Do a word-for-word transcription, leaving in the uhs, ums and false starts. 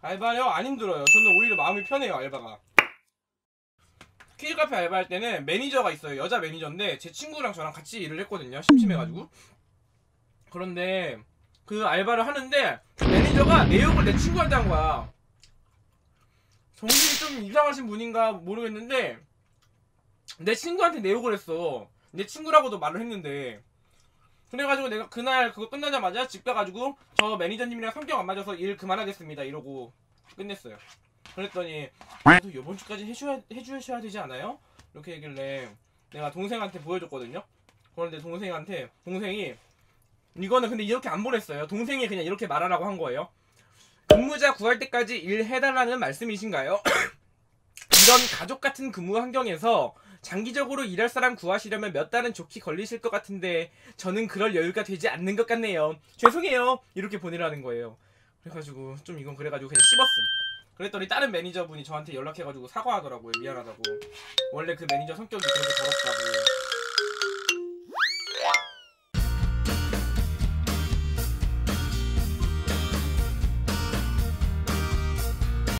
알바요? 안 힘들어요. 저는 오히려 마음이 편해요, 알바가. 키즈카페 알바할 때는 매니저가 있어요. 여자 매니저인데 제 친구랑 저랑 같이 일을 했거든요. 심심해가지고. 그런데 그 알바를 하는데 그 매니저가 내욕을 내 친구한테 한 거야. 정신이 좀 이상하신 분인가 모르겠는데 내 친구한테 내욕을 했어. 내 친구라고도 말을 했는데. 그래가지고 내가 그날 그거 끝나자마자 집 가가지고 저 매니저님이랑 성격 안 맞아서 일 그만하겠습니다 이러고 끝냈어요. 그랬더니 그래도 이번 주까지 해줘야, 해주셔야 되지 않아요? 이렇게 얘길래 내가 동생한테 보여줬거든요. 그런데 동생한테 동생이 이거는 근데 이렇게 안 보냈어요. 동생이 그냥 이렇게 말하라고 한 거예요. 근무자 구할 때까지 일해달라는 말씀이신가요? 이런 가족 같은 근무 환경에서 장기적으로 일할 사람 구하시려면 몇 달은 좋게 걸리실 것 같은데 저는 그럴 여유가 되지 않는 것 같네요. 죄송해요. 이렇게 보내라는 거예요. 그래가지고 좀 이건 그래가지고 그냥 씹었음. 그랬더니 다른 매니저분이 저한테 연락해가지고 사과하더라고요. 미안하다고. 원래 그 매니저 성격이 그렇게 더럽다고.